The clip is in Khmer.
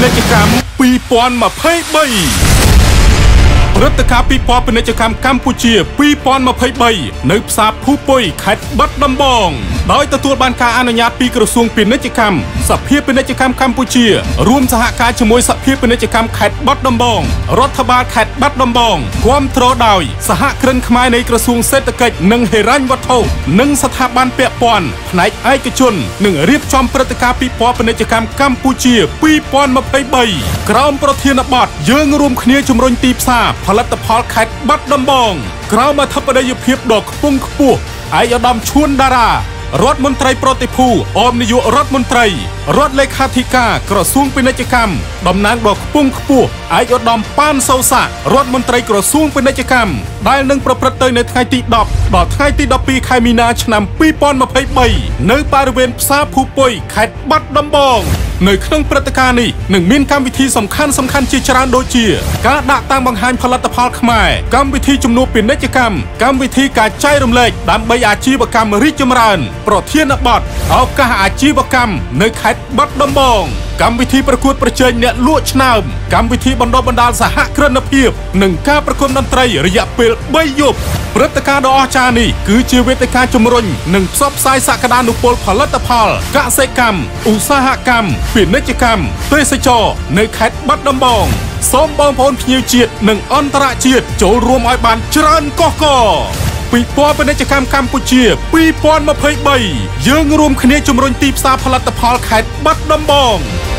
ณจกรรมปีปอนมาเพ่ใบព្រឹត្តិការណ៍ពិព័រណ៍ពាណិជ្ជកម្មកម្ពុជា2023នៅផ្សារភូប៉ុយខេត្តបាត់ដំបងដោយទទួលបានការអនុញ្ញាតពីក្រសួងពាណិជ្ជកម្មសភាពាណិជ្ជកម្មកម្ពុជារួមសហការជាមួយសភាពាណិជ្ជកម្មខេត្តបាត់ដំបងរដ្ឋបាលខេត្តបាត់ដំបងគាំទ្រដោយសហគ្រិនខ្មែរនៃក្រសួងសេដ្ឋកិច្ចនិងហិរញ្ញវត្ថុនិងស្ថាប័នពាក់ព័ន្ធផ្នែកឯកជននឹងរៀបចំព្រឹត្តិការណ៍ពិព័រណ៍ពាណិជ្ជកម្មកម្ពុជា2023ក្រោមប្រធានបទយើងរួមគ្នាជំរុញទីផ្សារផលិតផលខេត្តបាត់ដំបងក្រោមអធិបតីភាពដ៏ខ្ពង់ខ្ពស់ឯកឧត្តមឈួនតារារដ្ឋមន្ត្រីប្រតិភូអមនាយករដ្ឋមន្ត្រីរដ្ឋលេខាធិការក្រសួងពាណិជ្ជកម្មតំណាងដ៏ខ្ពង់ខ្ពស់ឯកឧត្តមប៉ានសូសារដ្ឋមន្ត្រីក្រសួងពាណិជ្ជកម្មដែលនឹងប្រព្រឹត្តទៅនៅថ្ងៃទី10ដល់ថ្ងៃទី12ខែមីនាឆ្នាំ2023នៅបរិវេណផ្សារភូប៉ុយខេត្តបាត់ដំបងនៅក្នុងព្រឹត្តិការណ៍នេះនឹងមានកម្មវិធីសំខាន់ជាច្រើនដូចជាការដាក់តាំងបង្ហាញផលិតផលខ្មែរកម្មវិធីជំនួបពាណិជ្ជកម្មកម្មវិធីការចែករំលែកដើម្បីអាជីវកម្មរីកចម្រើនប្រធានបទឱកាសអាជីវកម្មនៅខេត្តបាត់ដំបងកម្មវិធីប្រកួតប្រជែងអ្នកលក់ឆ្នើមកម្មវិធីបណ្ដុះបណ្ដាលសហគ្រិនភាពនិងការប្រគំតន្ត្រីរយៈពេល3យប់ព្រឹត្តិការណ៍ដ៏អស្ចារ្យនេះគឺជាវេទិកាជំរុញនិងផ្សព្វផ្សាយសក្តានុពលផលិតផលកសិកម្មឧស្សាហកម្មពាណិជ្ជកម្មទេសចរណ៍នៅខេត្តបាត់ដំបងសូមបងប្អូនភ្ញៀវជាតិនិងអន្តរជាតិចូលរួមឲ្យបានច្រើនកកកពិព័រណ៍ពាណិជ្ជកម្មកម្ពុជា2023យើងរួមគ្នាជំរុញទីផ្សារផលិតផលខេត្តបាត់ដំបង